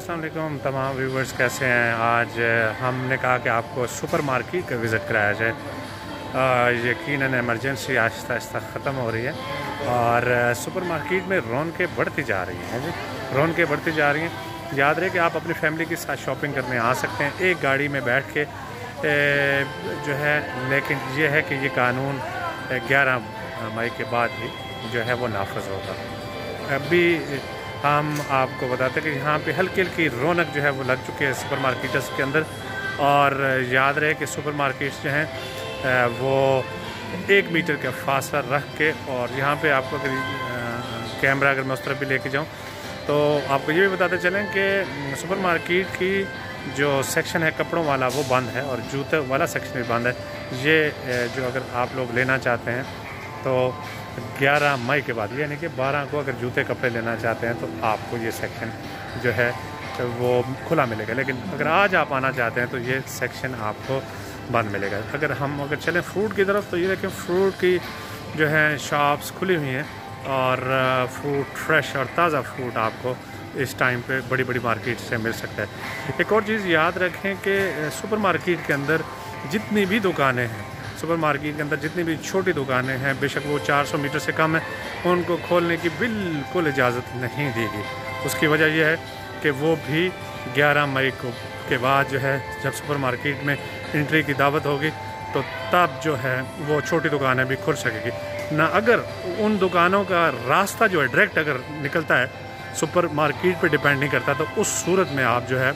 अस्सलाम वालेकुम तमाम व्यूवर्स, कैसे हैं। आज हमने कहा कि आपको सुपर मार्केट का विज़िट कराया जाए। यकीनन इमरजेंसी आहिस्ता आहिस्ता ख़त्म हो रही है और सुपर मार्केट में रौनकें बढ़ती जा रही हैं जी, रौनकें बढ़ती जा रही हैं। याद रहे कि आप अपनी फैमिली के साथ शॉपिंग करने आ सकते हैं एक गाड़ी में बैठ के जो है, लेकिन ये है कि ये कानून 11 मई के बाद ही जो है वो नाफज होगा। अभी हम आपको बताते हैं कि यहाँ पे हल्की हल्की रौनक जो है वो लग चुकी है सुपर मार्केट्स के अंदर। और याद रहे कि सुपर मार्केट्स जो हैं वो 1 मीटर का फासला रख के, और यहाँ पे आपको अगर कैमरा अगर मैं उस तरफ भी लेके जाऊँ तो आपको ये भी बताते चलें कि सुपर मार्केट की जो सेक्शन है कपड़ों वाला वो बंद है और जूते वाला सेक्शन भी बंद है। ये जो अगर आप लोग लेना चाहते हैं तो 11 मई के बाद, यानी कि 12 को अगर जूते कपड़े लेना चाहते हैं तो आपको ये सेक्शन जो है वो खुला मिलेगा। लेकिन अगर आज आप आना चाहते हैं तो ये सेक्शन आपको बंद मिलेगा। अगर चलें फ्रूट की तरफ तो ये देखें, फ्रूट की जो है शॉप्स खुली हुई हैं और फ्रूट फ्रेश और ताज़ा फ्रूट आपको इस टाइम पे बड़ी बड़ी मार्केट से मिल सकता है। एक और चीज़ याद रखें कि सुपर मार्केट के अंदर जितनी भी दुकानें हैं, सुपर मार्केट के अंदर जितनी भी छोटी दुकानें हैं, बेशक वो 400 मीटर से कम है, उनको खोलने की बिल्कुल इजाज़त नहीं दी गई। उसकी वजह यह है कि वो भी 11 मई को के बाद जो है, जब सुपर मार्केट में एंट्री की दावत होगी तो तब जो है वो छोटी दुकानें भी खुल सकेगी ना। अगर उन दुकानों का रास्ता जो है डायरेक्ट अगर निकलता है, सुपर मार्केट पे डिपेंड नहीं करता, तो उस सूरत में आप जो है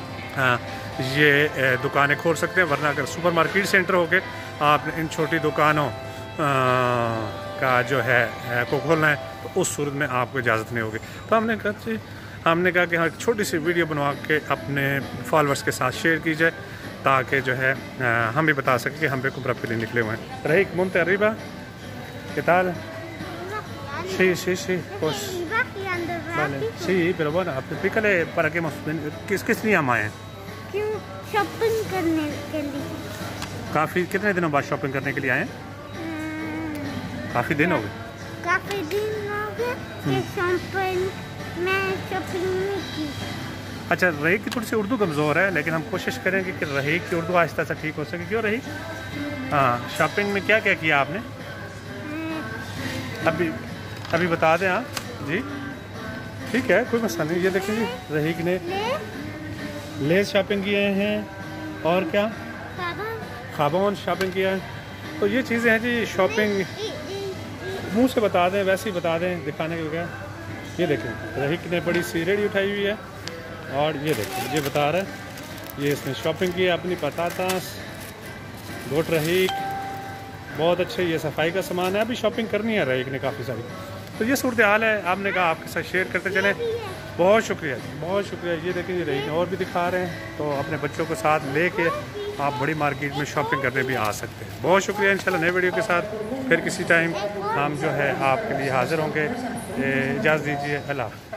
ये दुकानें खोल सकते हैं। वरना अगर सुपर मार्केट से एंटर होके आप इन छोटी दुकानों का जो है को खोलना है तो उस सूरत में आपको इजाज़त नहीं होगी। तो हमने कहा कि हाँ, एक छोटी सी वीडियो बनवा के अपने फॉलोअर्स के साथ शेयर की जाए ताकि जो है हम भी बता सकें कि हम पे कुबरा फिली निकले हुए हैं। रही मुंते arriba, ¿qué tal? Sí, pues vale, sí, pero bueno, explícale para qué किस लिए हम आए हैं। क्यों? शॉपिंग करने के लिए। कितने दिनों बाद शॉपिंग करने के लिए आए हैं? काफ़ी दिन हो गए। काफ़ी दिन हो गए कि शॉपिंग नहीं की। अच्छा, रही की थोड़ी सी उर्दू कमज़ोर है, लेकिन हम कोशिश करेंगे कि रही की उर्दू आहिस्ता से ठीक हो सके। क्यों रही? हाँ, शॉपिंग में क्या क्या किया आपने? अभी बता दें आप जी। ठीक है, कोई मसला नहीं। ये देखिए जी, रही ने लेस शॉपिंग किए हैं और क्या खाबोन शॉपिंग किया है। तो ये चीज़ें हैं जी। शॉपिंग मुंह से बता दें, वैसे ही बता दें दिखाने के लिए। ये देखें, रही ने बड़ी सी रेडी उठाई हुई है और ये देखें, ये बता रहा है ये इसने शॉपिंग की है अपनी पतातास गोट रही। बहुत अच्छे, ये सफाई का सामान है। अभी शॉपिंग करनी है रही ने काफ़ी सारी। तो ये सूरत हाल है, आपने कहा आपके साथ शेयर करते चलें। बहुत शुक्रिया, बहुत शुक्रिया। ये देखें, ये रही और भी दिखा रहे हैं, तो अपने बच्चों को साथ लेके आप बड़ी मार्केट में शॉपिंग करने भी आ सकते हैं। बहुत शुक्रिया। इंशाल्लाह नए वीडियो के साथ फिर किसी टाइम हम जो है आपके लिए हाज़िर होंगे। इजाज़त दीजिए। अल्लाह।